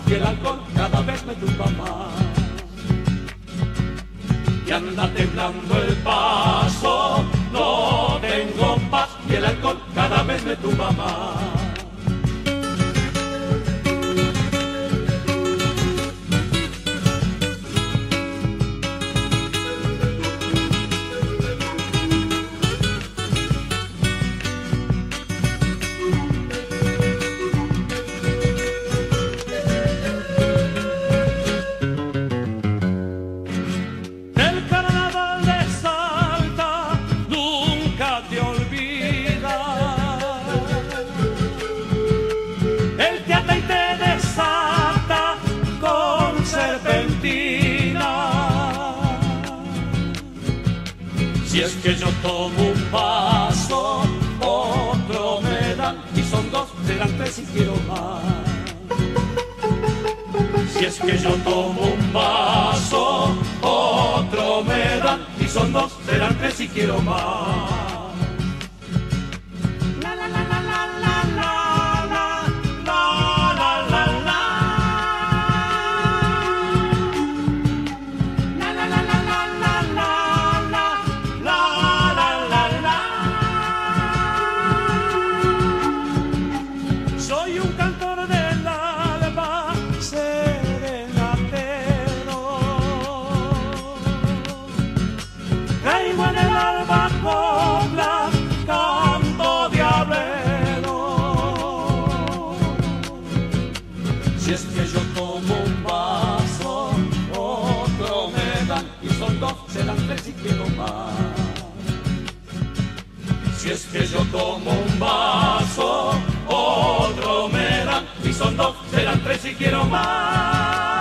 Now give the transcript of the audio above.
y el alcohol cada vez me tumba más. Y anda temblando el paso, no tengo paz y el alcohol cada vez me tumba más. Si es que yo tomo un vaso, otro me dan, y son dos, serán tres y quiero más. Si es que yo tomo un vaso, otro me dan, y son dos, serán tres y quiero más. Soy un cantor del alba, serenatero. Caigo en el alba copla, canto diablero. Si es que yo tomo un vaso, otro me dan, y son dos, serán tres y quiero más. Si es que yo tomo un vaso, otro me dan, y son dos, serán tres y quiero más.